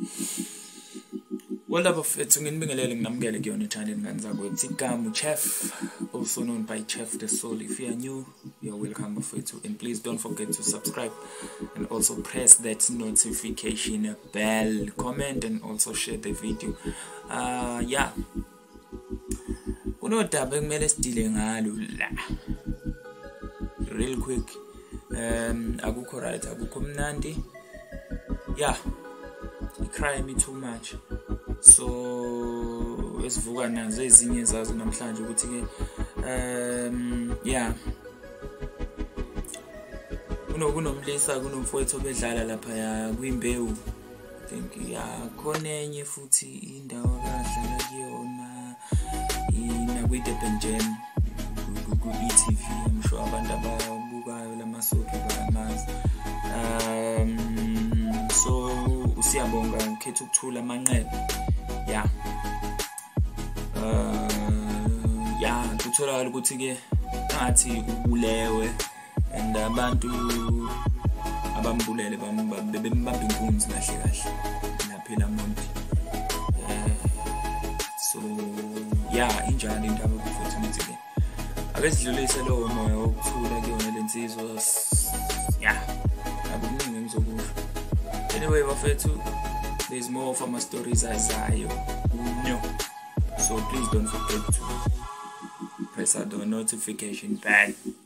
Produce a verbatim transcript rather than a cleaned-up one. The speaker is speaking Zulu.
Well, bafethu nginibingelele nginamukele kuyona channel ngani zakwethu igama Chef, also known by Chef the Soul. If you are new, you're welcome bafethu, and please don't forget to subscribe and also press that notification bell, comment and also share the video. Uh yeah, kunodaba ekumele sidile ngalo la real quick. Um akukho right, akukho mnandi. Yeah, you cry me too much. So esivuka nazo ezinye zazo namhlanje ukuthi ke um yeah, kuno kunomlisa kunomfowethu obedlala lapha ya kwiMbewu. I think yeah khona enye futhi indawo akadlala kuyona ina kwi Durban jam ku E T V. I'm sure abantu ababukayo lamasoka bayamazi. Um so usiyabonga ngikhetha ukuthula amanqebe. Yeah, uh, yeah, kutholakala ukuthi ke ngathi ubulewe and abantu abambulele bembamba inkunzi kahle kahle laphela monti. So yeah, injani indaba bafethu nithi ke akesidlulise lo moya wokuthula kuyona lensizwa. Yeah, akuningi ngizokusho. Anyway bafethu, there's more for my stories as I know. So please don't forget to press the notification bell.